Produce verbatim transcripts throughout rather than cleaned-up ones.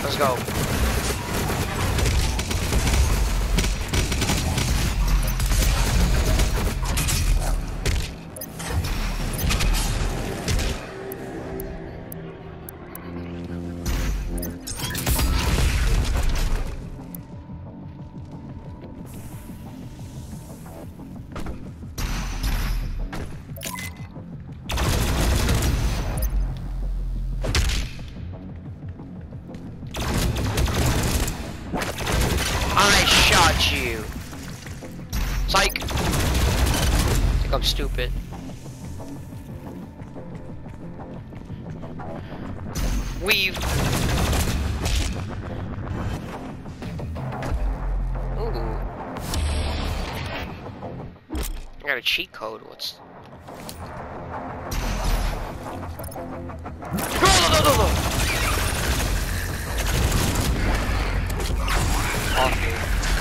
Let's go. I shot you. Psych. I think I'm stupid. Weave. Ooh. I got a cheat code. What's? No, no, no, no. Off me.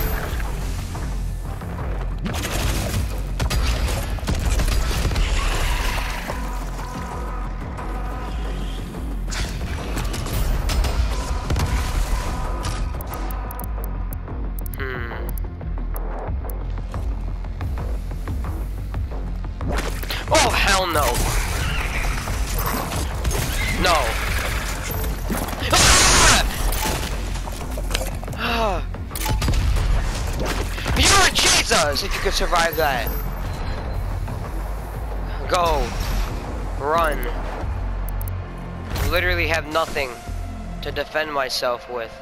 Hmm. Oh hell no. No. Ah! You're Jesus if you could survive that. Go. Run. I literally have nothing to defend myself with.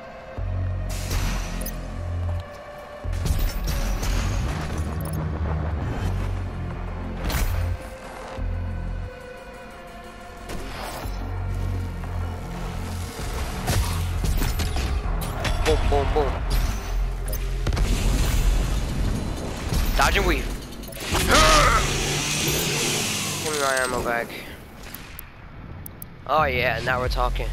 Boom, boom, boom. Dodge and weave. Give me my ammo back. Oh yeah, now we're talking.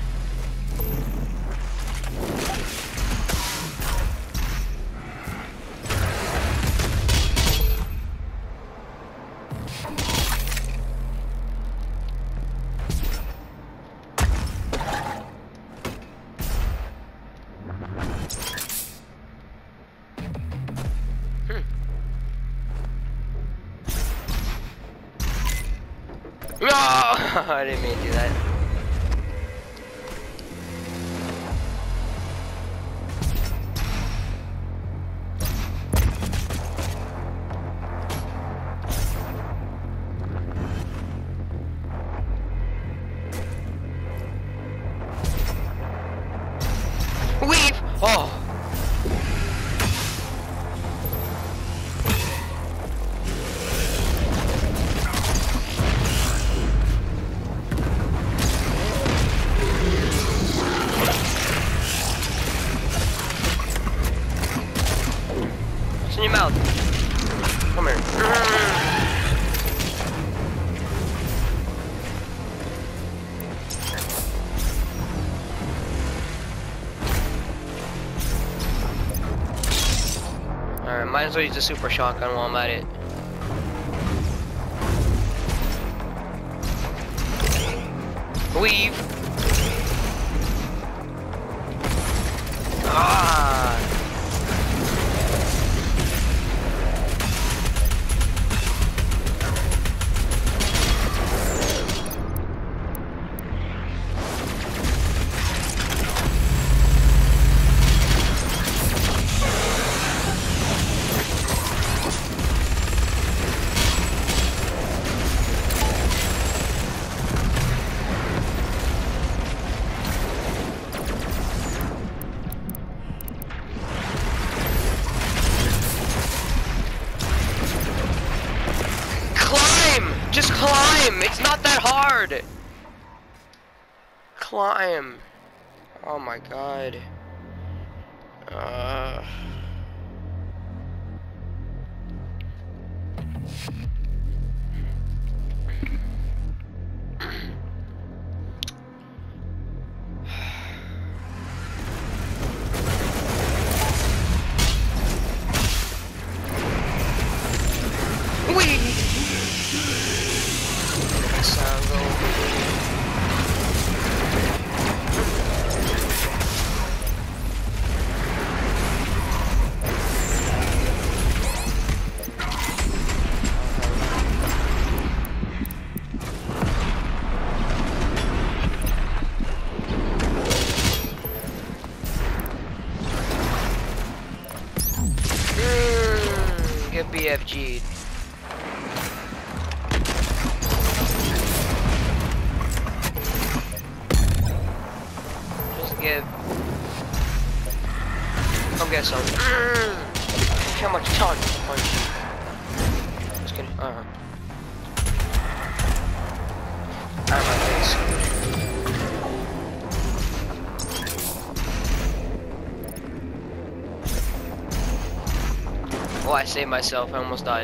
No! I didn't mean to do that. Weave! Oh! In your mouth. Come here. Alright, might as well use the super shotgun while I'm at it. Weave. Ah. Just climb! It's not that hard! Climb! Oh my god. Uh... B F G'd. Just give. Come get some. Mm. How much time? Punch. Just kidding. Uh huh. Out of my face. Oh, I saved myself. I almost died.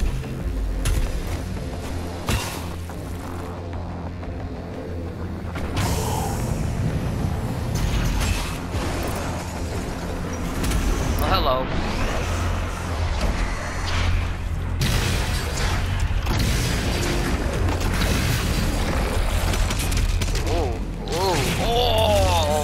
Oh, hello. Oh, oh, oh!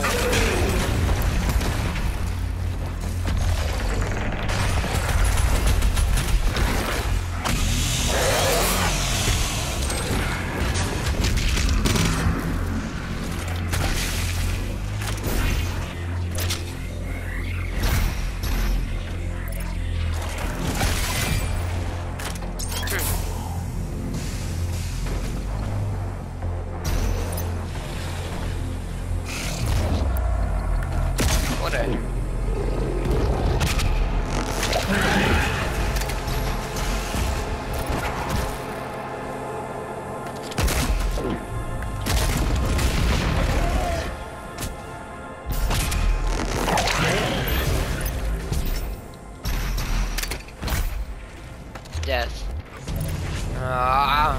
Death. Ah.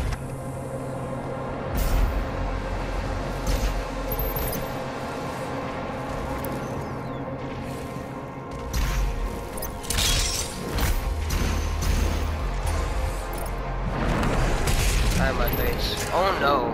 Out of my face. Oh no.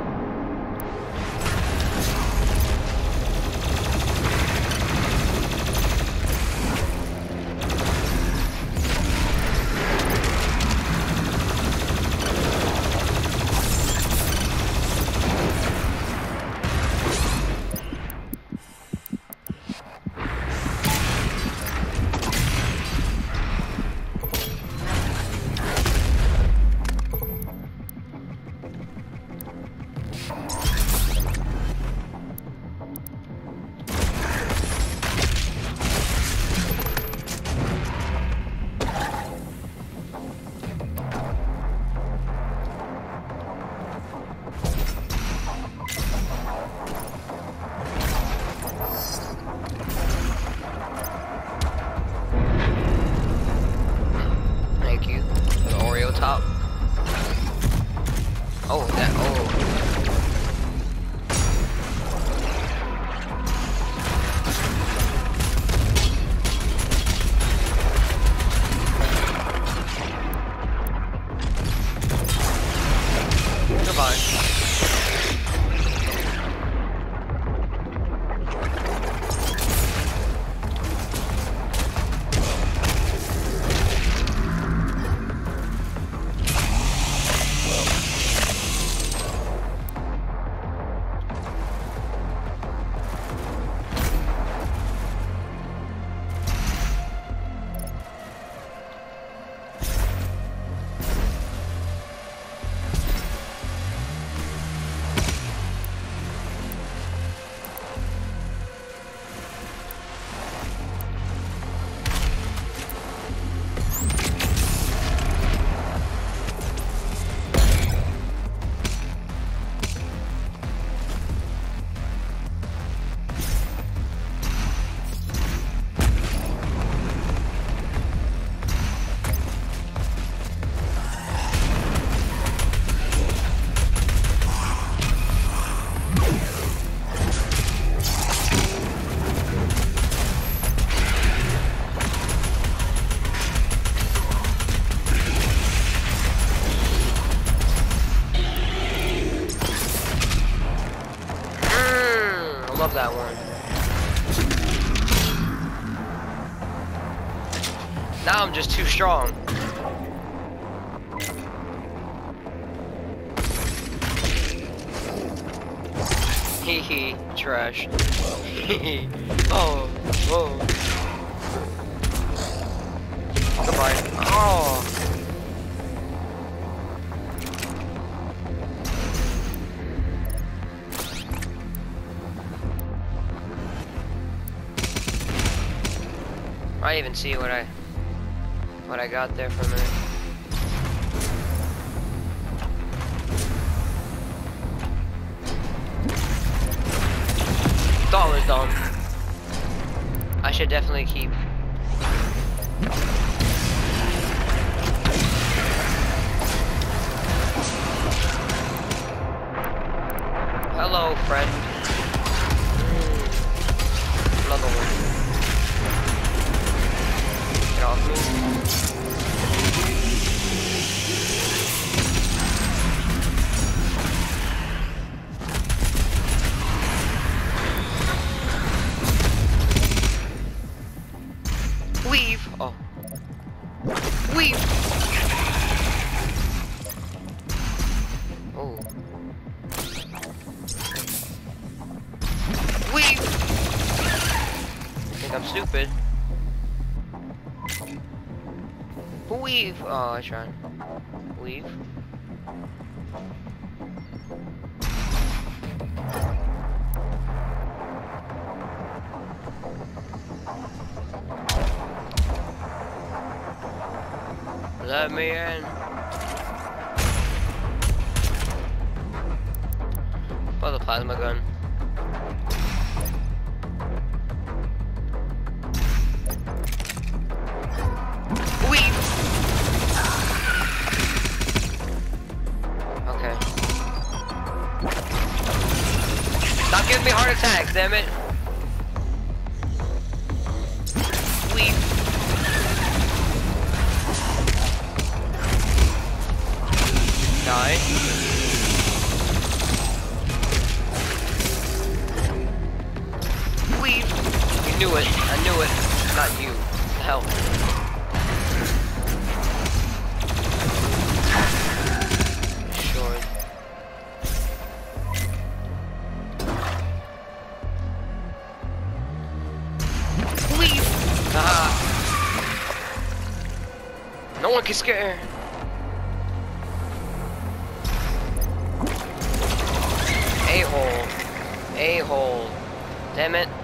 Top. Oh, that. Oh. Goodbye. Love that one. Now I'm just too strong. Hee hee, trash. Hee hee. Oh, whoa. Goodbye. Oh. I even see what I what I got there for a minute. Thought it was dumb. I should definitely keep. Hello, friend. Another one. Get off me. Weave. Oh. Weave. Oh. Weave. I think I'm stupid. Weave. Oh, I tried. Weave. Let me in. For the plasma gun. Weave. Okay. Stop giving me heart attacks, damn it. Weave. Die. Weave. You knew it. I knew it. Not you. Hell. Sure. Weave. Ah. No one can scare. A-hole. A-hole. Damn it.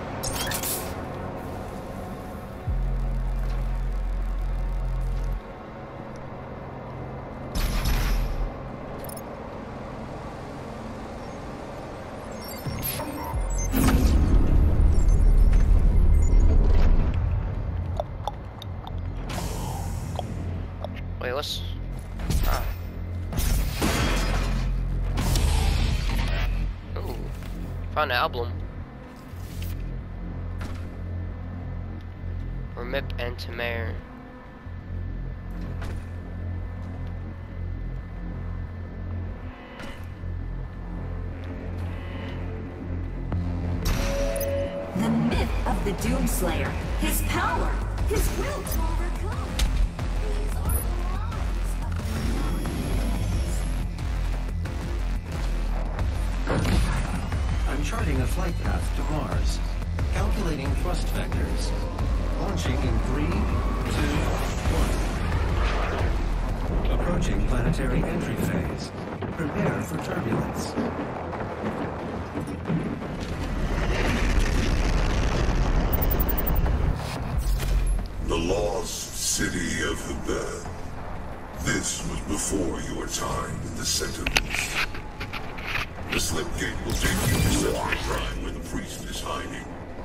Wait, what's... Ah. Ooh. Found an album. Remip and Tamar. The myth of the Doomslayer. His power. His will to overcome. These are the lies of the I'm charting a flight path to Mars. Calculating thrust vectors. Launching in three, two, one. Approaching planetary entry phase. Prepare for turbulence. The lost city of the dead. This was before your time in the Sentinels. The slip gate will take you to Central Prime where the priest is hiding.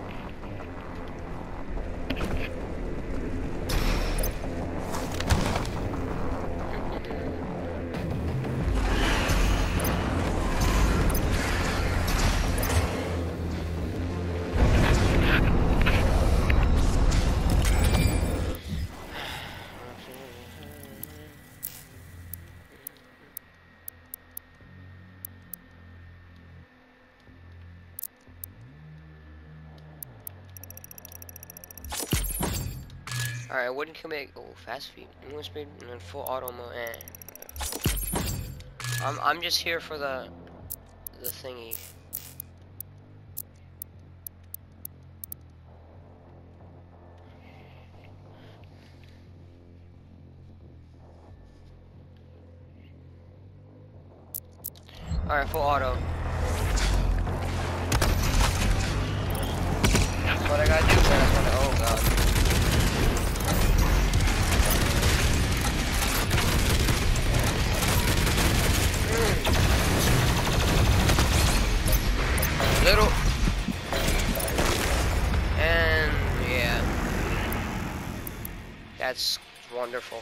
Alright, wooden can make oh fast feet, movement speed, and then full auto mode. Eh. I'm I'm just here for the the thingy. Alright, full auto. That's what I gotta do, man. That's what I, oh god. That's wonderful.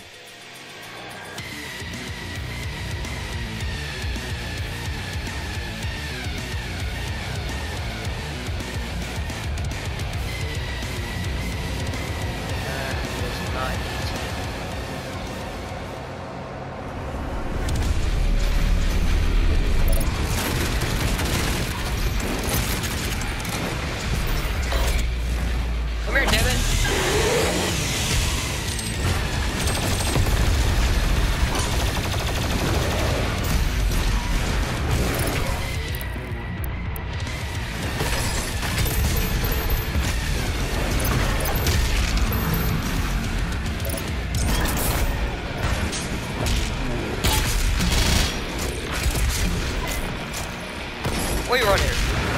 Where you running?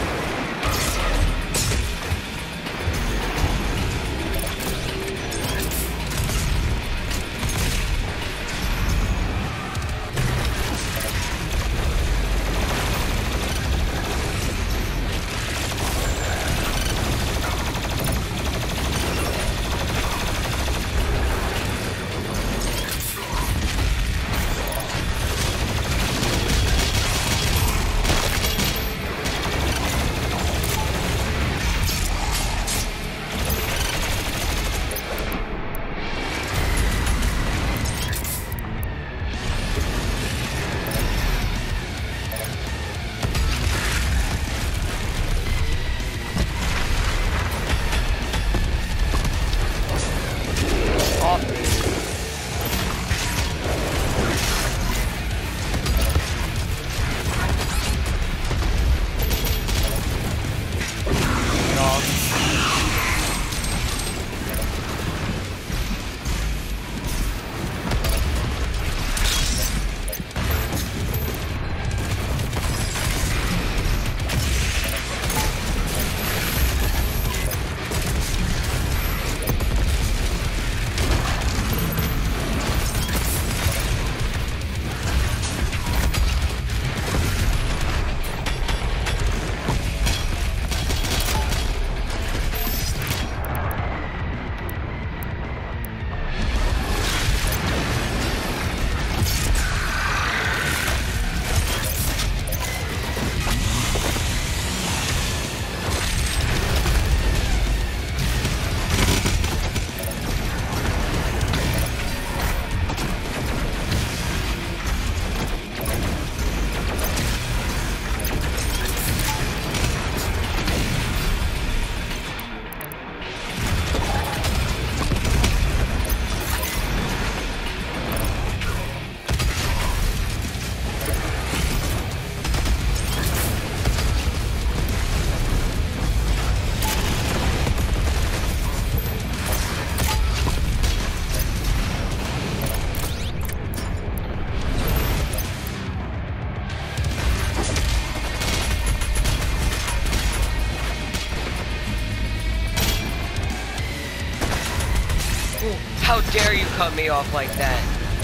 How dare you cut me off like that?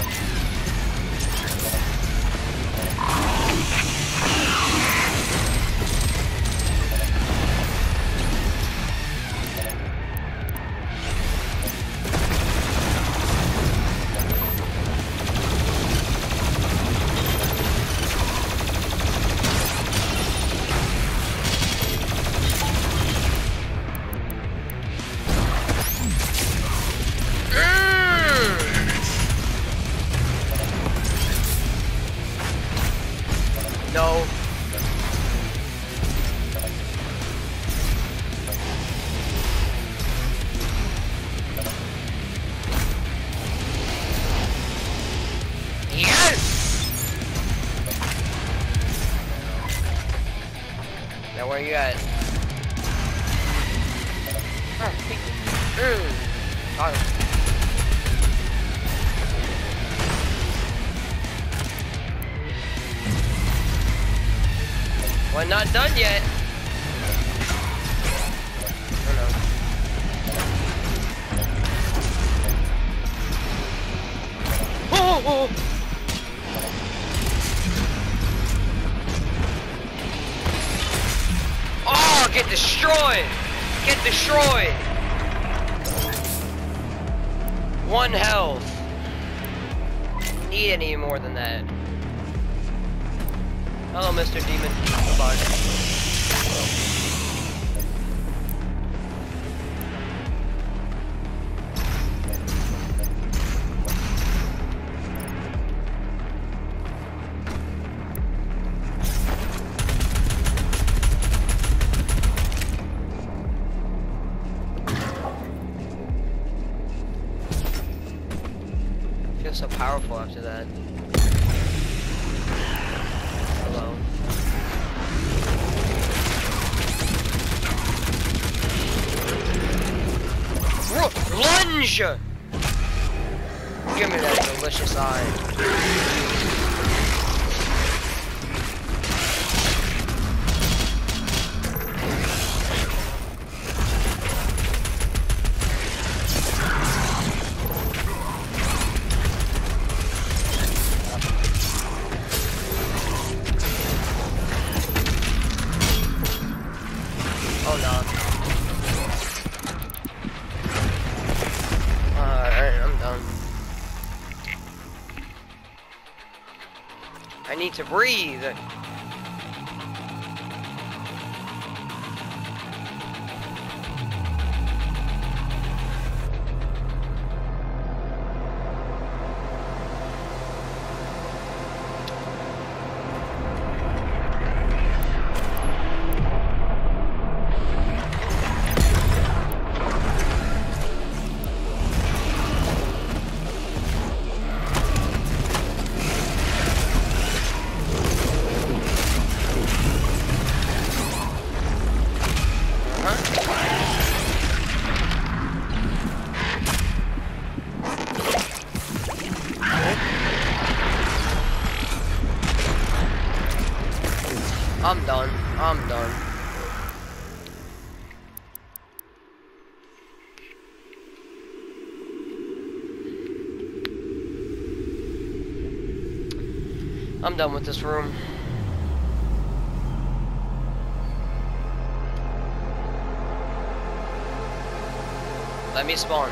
No. Yes! Now where you at? Oh, mm. Oh. We're not done yet. Oh no. Oh, oh. Oh, get destroyed. Get destroyed. One health. Need any more than that. Hello, Mister Demon. Goodbye. So powerful after that. Hello. R lunge! Give me that delicious eye. I need to breathe. I'm done. I'm done. I'm done with this room. Let me spawn.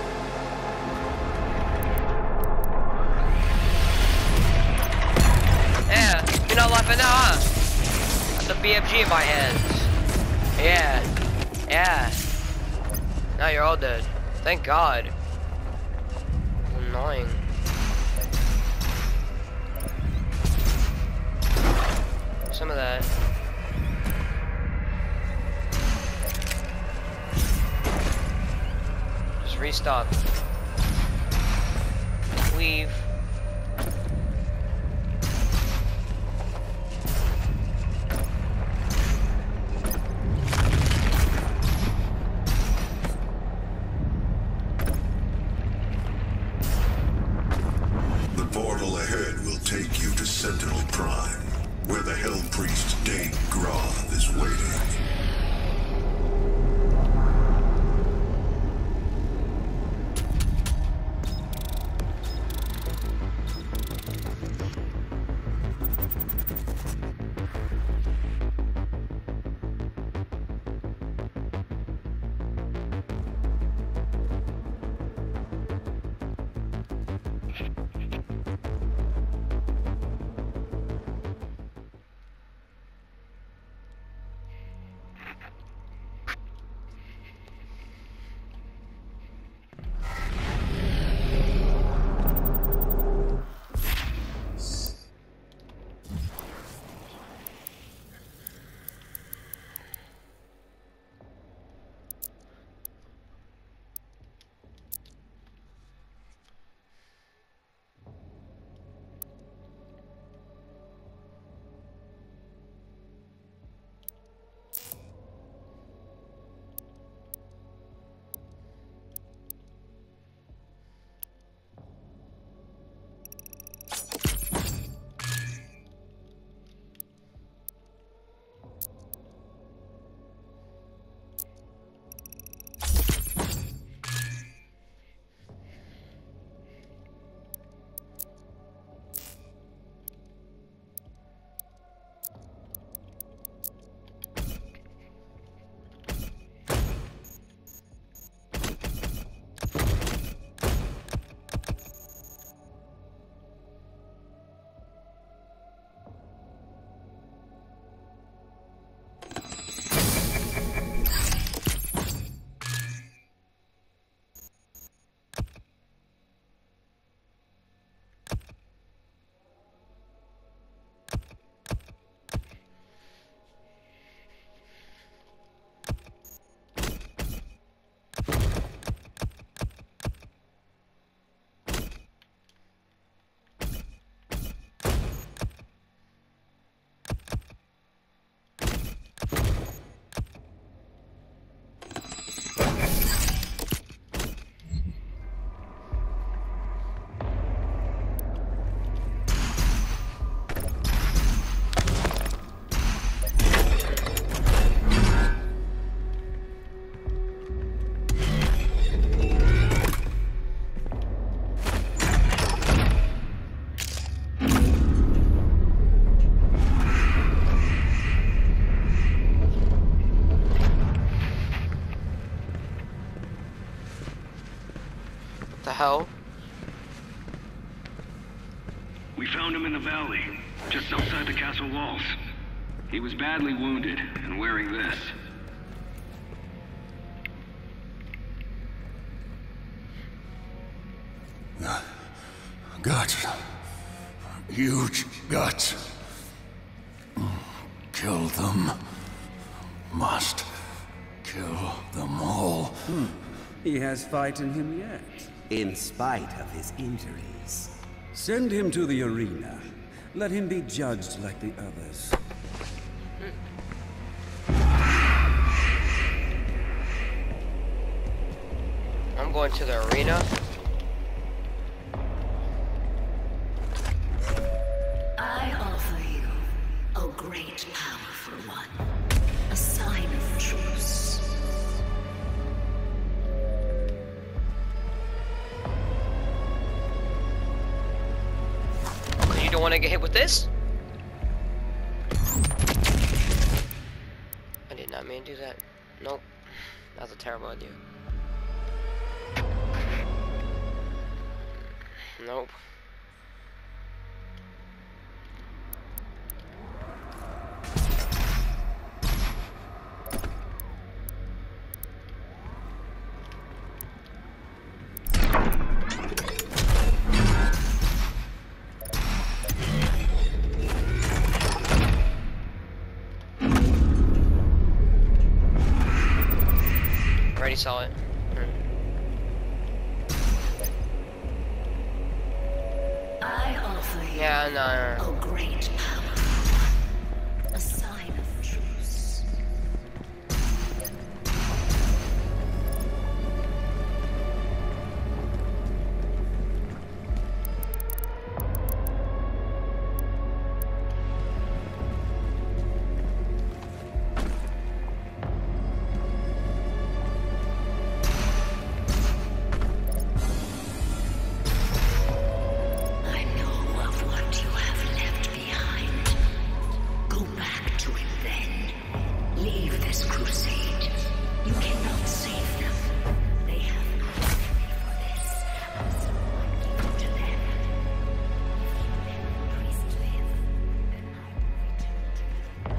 Yeah, you're not laughing now, huh? The B F G in my hands. Yeah. Yeah. Now you're all dead. Thank God. Annoying. Some of that. Just restock. Leave. Sentinel Prime, where the Hell Priest Dane Groth is waiting. The hell? We found him in the valley, just outside the castle walls. He was badly wounded and wearing this. Guts. Huge guts. Kill them. Must kill them all. Hmm. He has fight in him yet. In spite of his injuries. Send him to the arena. Let him be judged like the others. I'm going to the arena. I offer you a great powerful one. A sign of truce. Because you don't want to get hit with this? I did not mean to do that. Nope. That's a terrible idea. Nope. Already saw it. I offer you Yeah, no, no, no. a great powerful one. A sign of truce. I know of what you have left behind. Go back to it then. Leave this crusade. You cannot save them. They have asked me for this, and so I give it to them. If you let the priest live, then I will return to you.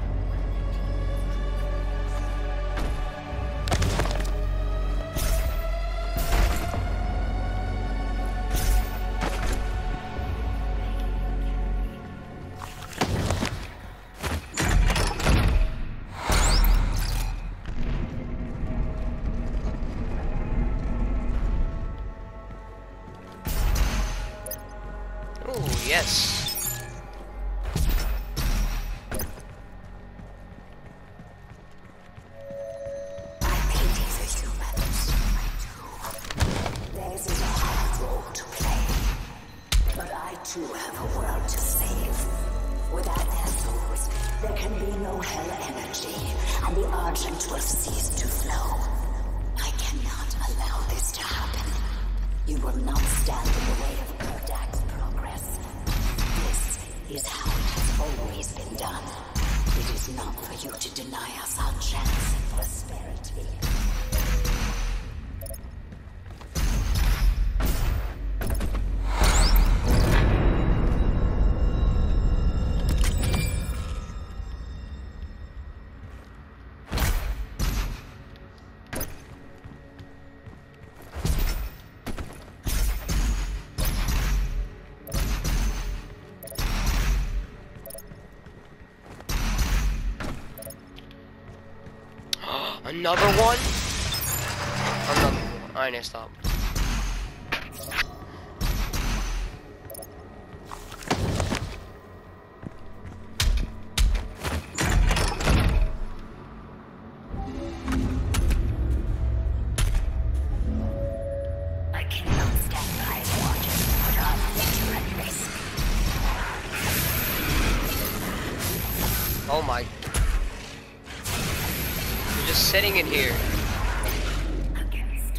Ooh, yes. I pity the humans. I do. Theirs is a hard role to play. But I too have a world to save. Without their souls, there can be no hell energy, and the Argent will cease to flow. I cannot allow this to happen. You will not stand in the way of Kordak's progress. This is how it has always been done. It is not for you to deny us our chance at prosperity. Another one? Another one. I need to stop. I cannot stand by and watch us put our future at risk. Oh my. You're just sitting in here. Against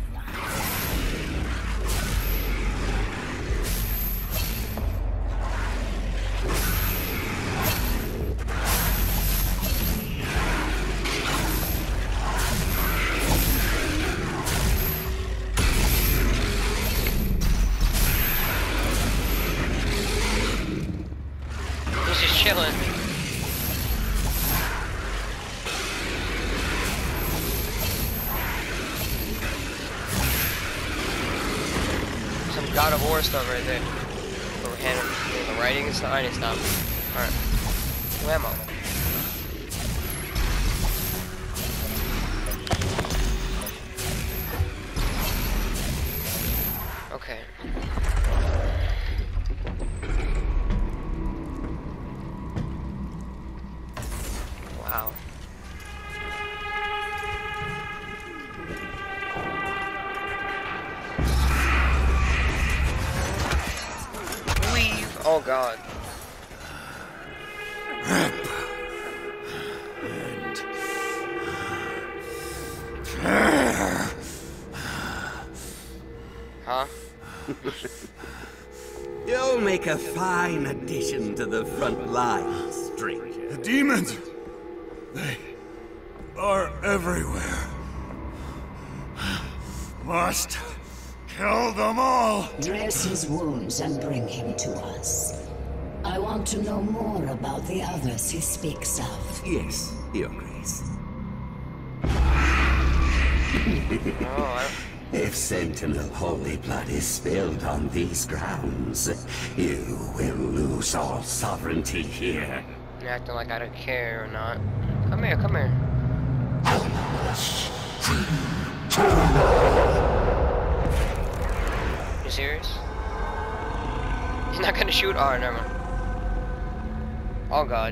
God of War stuff right there. Overhand, the writing and stuff. I need to stop. Alright. Whammo. Okay. Wow. Leave. Oh God. Huh? You'll make a fine addition to the front lines, stranger. The demons! They are everywhere. Must kill them all! Dress his wounds and bring him to us. I want to know more about the others he speaks of. Yes, Your Grace. Oh, I... If Sentinel Holy Blood is spilled on these grounds, you will lose all sovereignty here. You're acting like I don't care or not. Come here, come here. You serious? He's not gonna shoot? Oh, never mind. Oh God.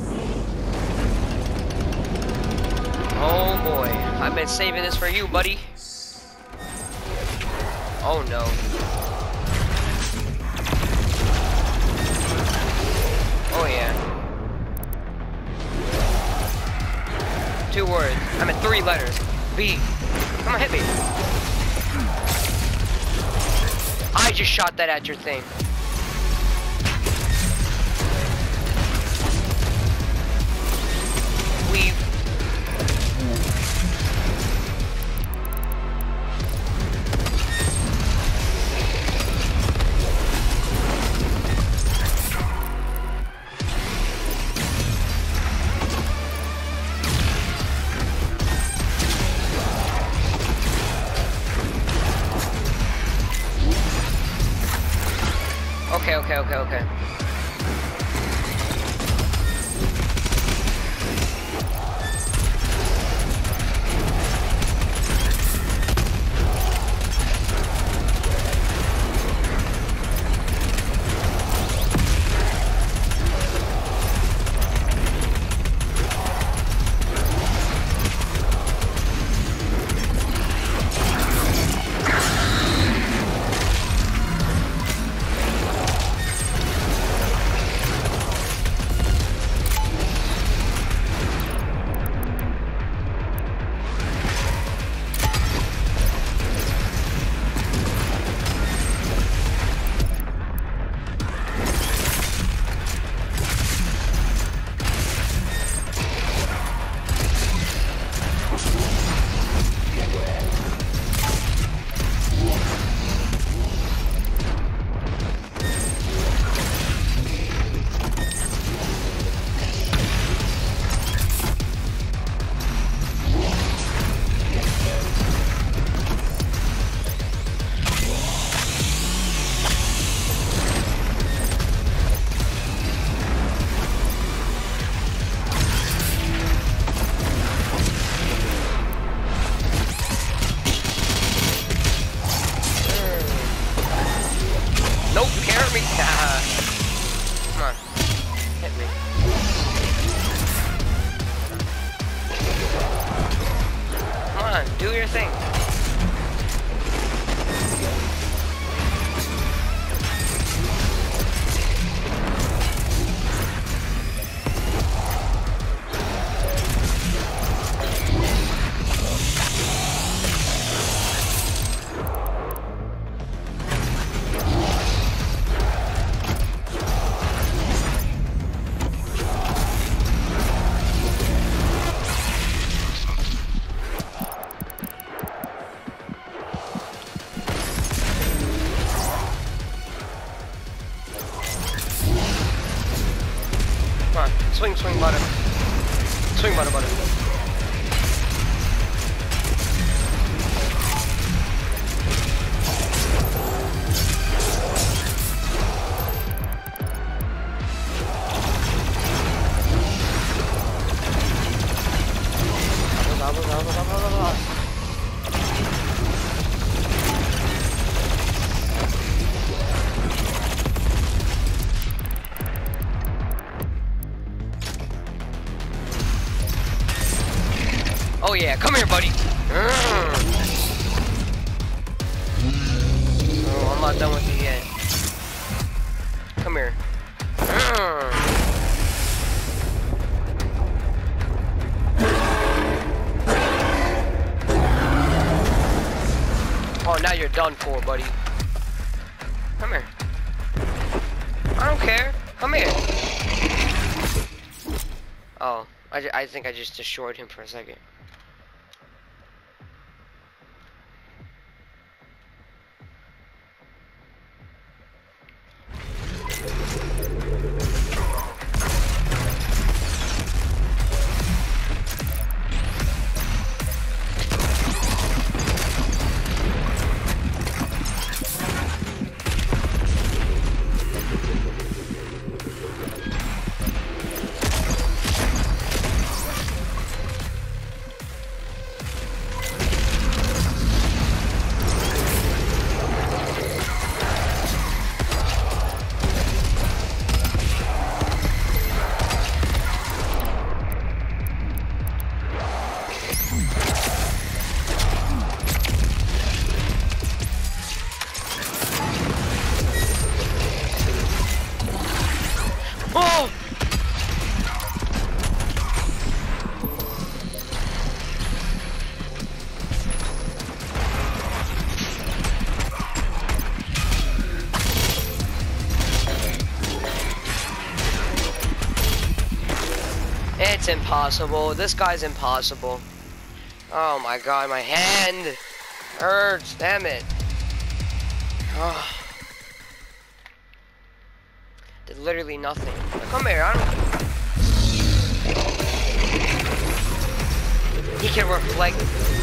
Oh boy. I've been saving this for you, buddy. Oh no. Oh yeah. Two words. I mean three letters. B. Come on, hit me. I just shot that at your thing. Weave. Okay, okay, okay, okay. Nope, you can't hurt me. Come on. Hit me. Come on, do your thing. Come on, swing, swing button. Swing button, button. Yeah, come here, buddy. Oh, I'm not done with you yet. Come here. Oh, now you're done for, buddy. Come here. I don't care. Come here. Oh, I, I think I just destroyed him for a second. It's impossible. This guy's impossible. Oh my god, my hand hurts. Damn it. Oh. Did literally nothing. Come here. I don't. He can reflect.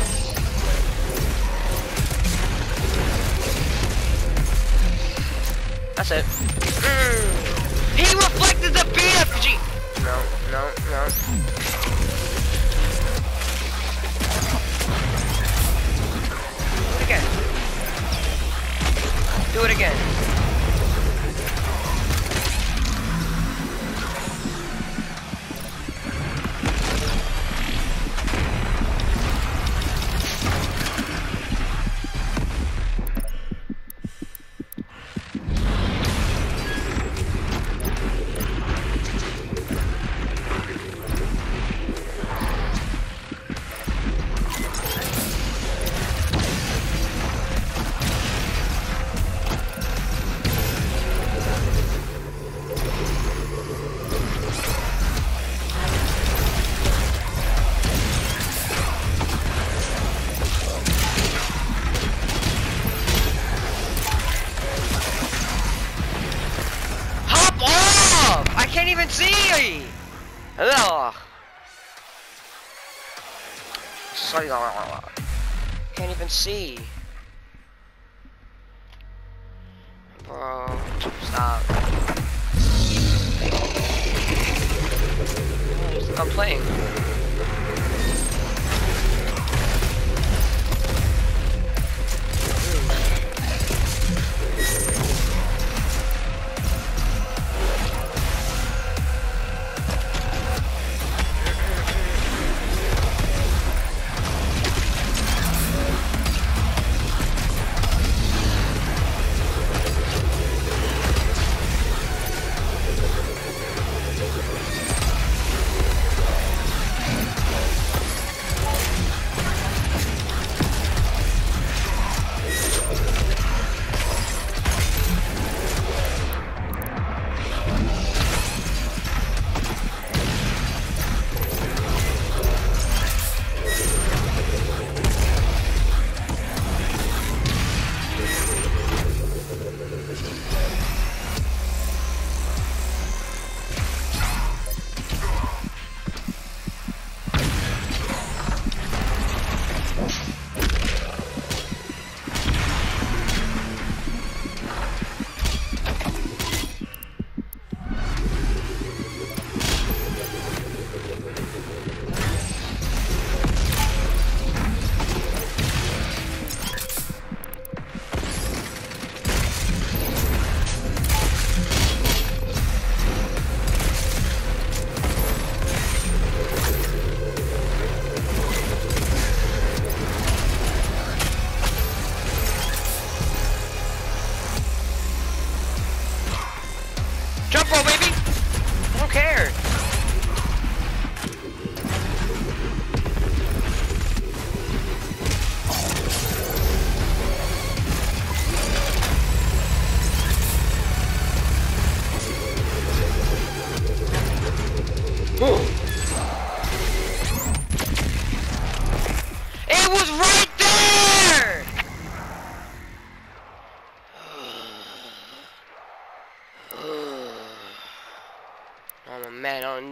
That's it. Mm. He reflected the B F G. No, no, no. Do it again. Do it again. See? Ugh. Sorry, can't even see. Bro, stop. I'm playing.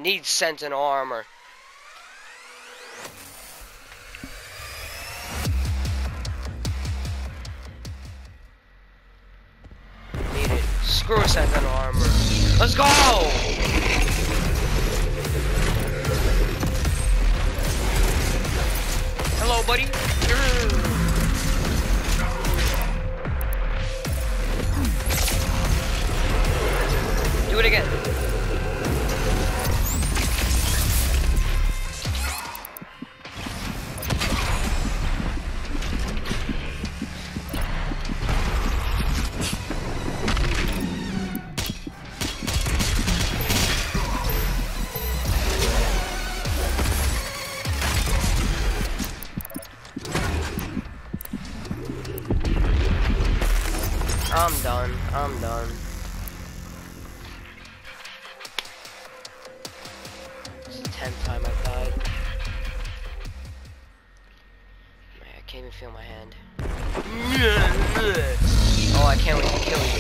need Sentinel armor. Need it. Screw Sentinel armor. Let's go! Hello, buddy. Do it again. I'm done. I'm done. It's the tenth time I've died. Man, I can't even feel my hand. Oh, I can't wait to kill you.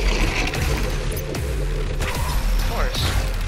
Of course.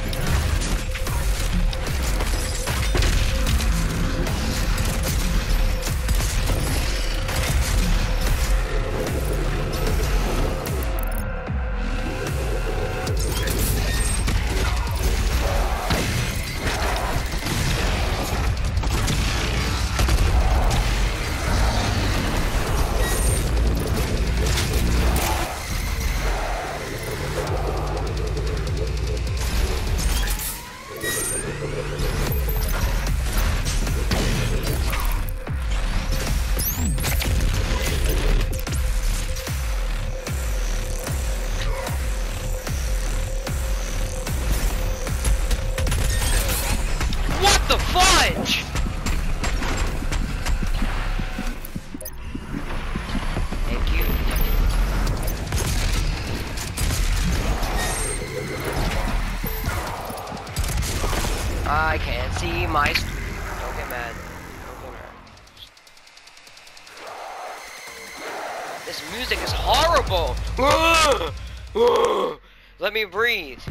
What the fudge? Thank you. I can't see my. Don't get mad. Don't get mad. This music is horrible. Let me breathe.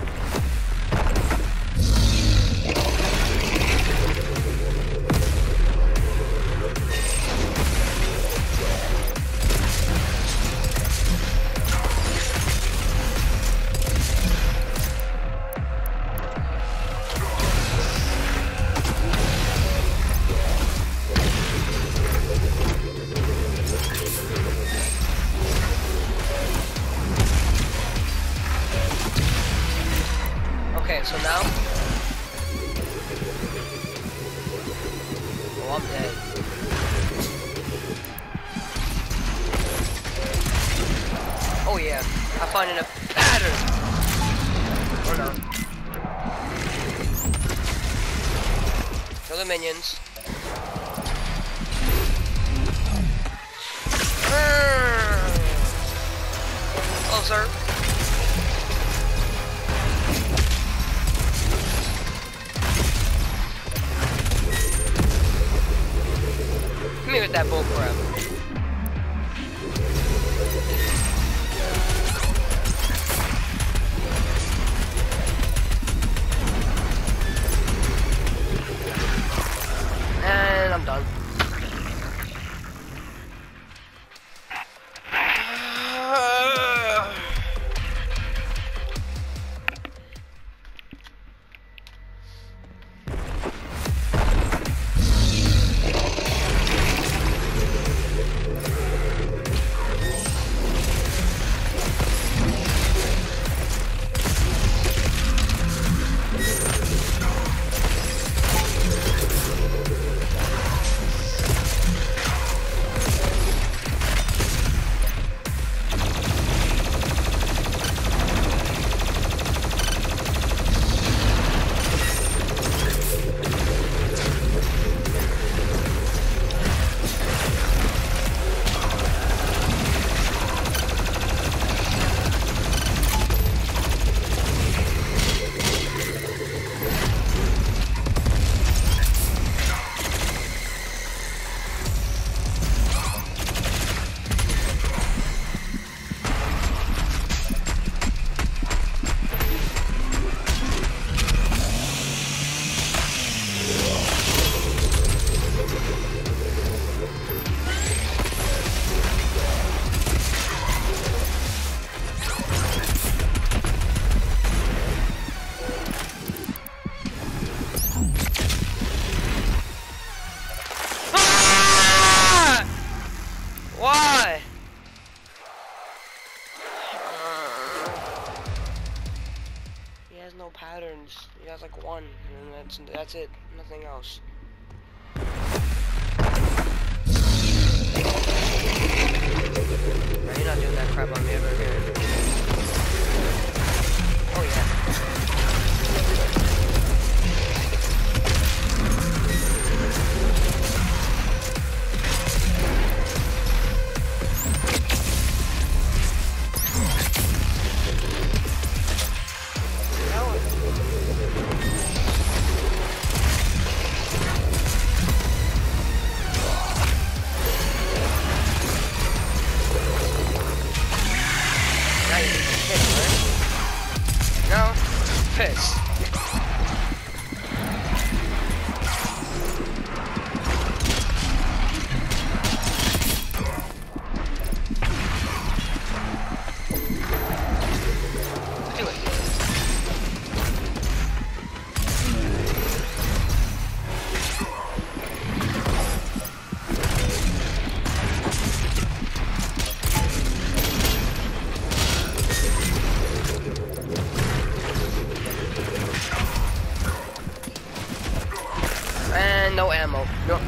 Okay, so now. Oh, I'm dead. Oh yeah, I find in a pattern. Or no. Kill the minions. Closer. Hit me with that bull crap. And I'm done. weapons. He has like one, and that's that's it. Nothing else. No, you're not doing that crap on me ever again. Oh yeah. No? Piss. Do it. And no ammo. No.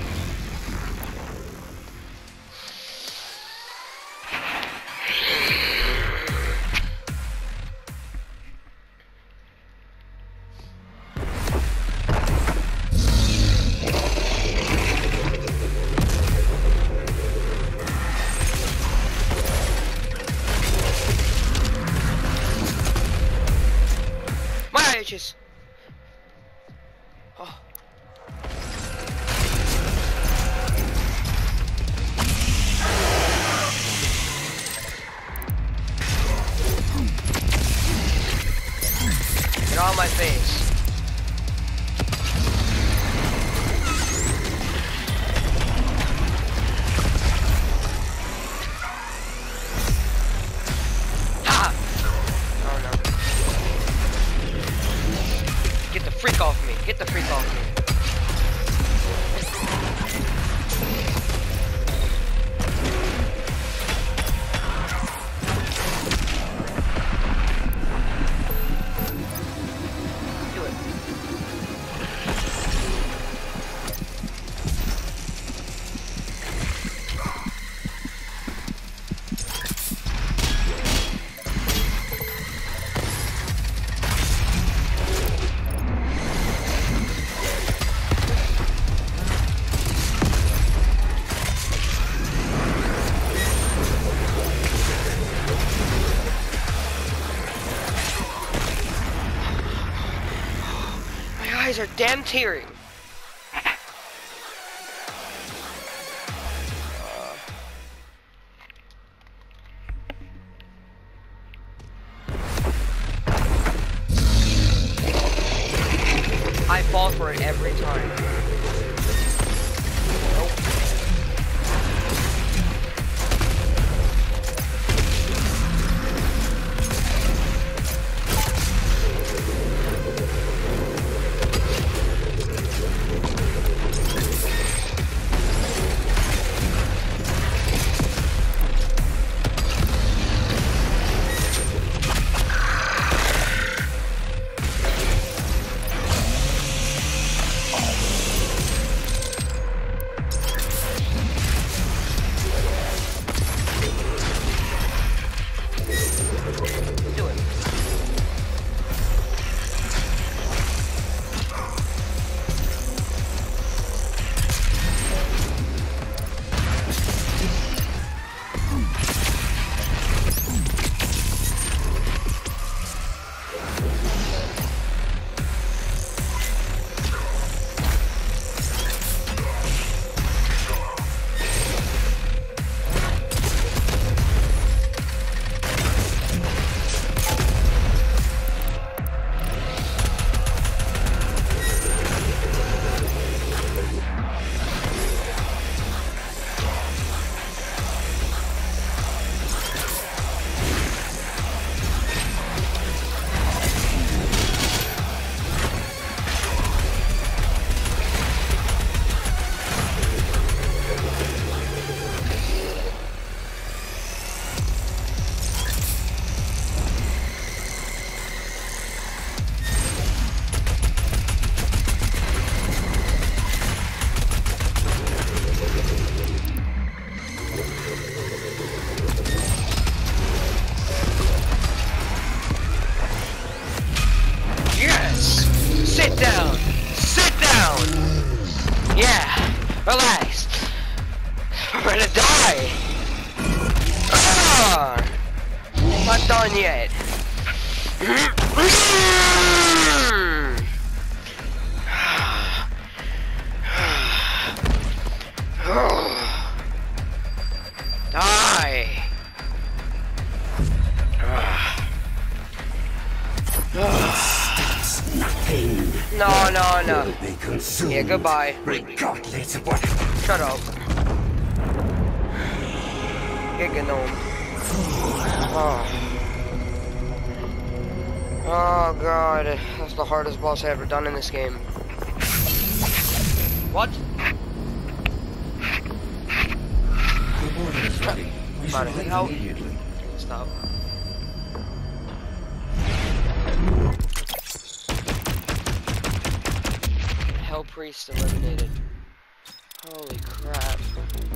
My eye itches. Oh. Get on my face. Ha! Oh no. Get the freak off me. Get the freak off me. Do it. My eyes are damn tearing. I fall for it every time. Nope. done yet. Die. Nothing. No, no, no. Will be consumed, Yeah, goodbye. regardless of what. Shut up. Giga gnome. Oh. Oh god, that's the hardest boss I've ever done in this game. What? The border is ready. We should Buddy, leave how- immediately. Stop. Hell Priest eliminated. Holy crap.